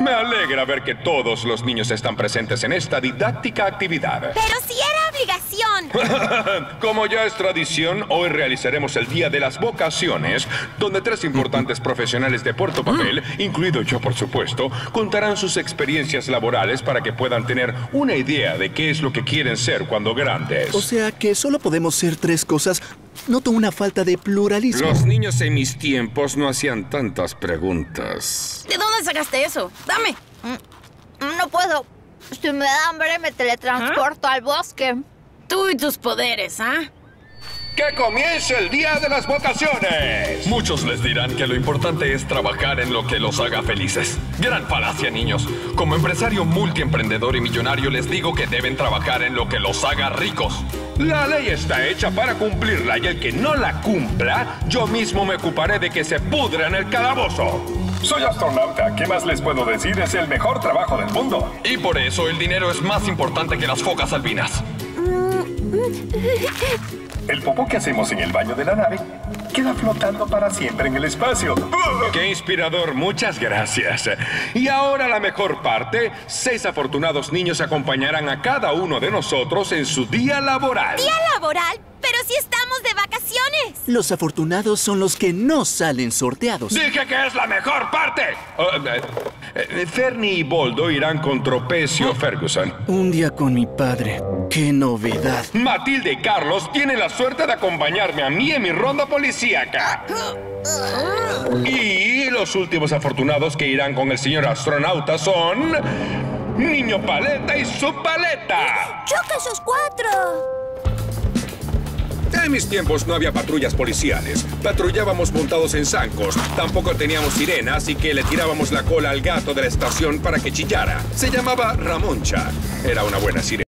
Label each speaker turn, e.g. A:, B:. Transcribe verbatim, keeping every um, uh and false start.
A: Me alegra ver que todos los niños están presentes en esta didáctica actividad.
B: ¡Pero si era obligación!
A: Como ya es tradición, hoy realizaremos el Día de las Vocaciones, donde tres importantes profesionales de Puerto Papel, incluido yo por supuesto, contarán sus experiencias laborales para que puedan tener una idea de qué es lo que quieren ser cuando grandes.
C: O sea que solo podemos ser tres cosas. Noto una falta de pluralismo.
D: Los niños en mis tiempos no hacían tantas preguntas.
E: ¿De dónde sacaste eso? Dame.
B: No puedo. Si me da hambre, me teletransporto ¿Ah? al bosque.
E: Tú y tus poderes, ¿ah? ¿eh?
A: ¡Que comience el Día de las Vocaciones!
F: Muchos les dirán que lo importante es trabajar en lo que los haga felices. Gran falacia, niños. Como empresario multiemprendedor y millonario, les digo que deben trabajar en lo que los haga ricos.
A: La ley está hecha para cumplirla y el que no la cumpla, yo mismo me ocuparé de que se pudra en el calabozo.
G: Soy astronauta. ¿Qué más les puedo decir? Es el mejor trabajo del mundo.
F: Y por eso el dinero es más importante que las focas albinas.
G: El popó que hacemos en el baño de la nave queda flotando para siempre en el espacio.
A: ¡Qué inspirador! Muchas gracias. Y ahora la mejor parte. Seis afortunados niños acompañarán a cada uno de nosotros en su día laboral.
B: ¿Día laboral? ¡Pero si estamos de vacaciones!
C: Los afortunados son los que no salen sorteados.
A: ¡Dije que es la mejor parte! Uh, eh, eh, Fernie y Boldo irán con Tropecio Ferguson.
C: Un día con mi padre. ¡Qué novedad!
A: Matilde y Carlos tienen la suerte de acompañarme a mí en mi ronda policíaca. Y los últimos afortunados que irán con el señor astronauta son... Niño Paleta y su paleta.
B: ¡Choca esos cuatro!
D: En mis tiempos no había patrullas policiales. Patrullábamos montados en zancos. Tampoco teníamos sirena, así que le tirábamos la cola al gato de la estación para que chillara. Se llamaba Ramoncha. Era una buena sirena.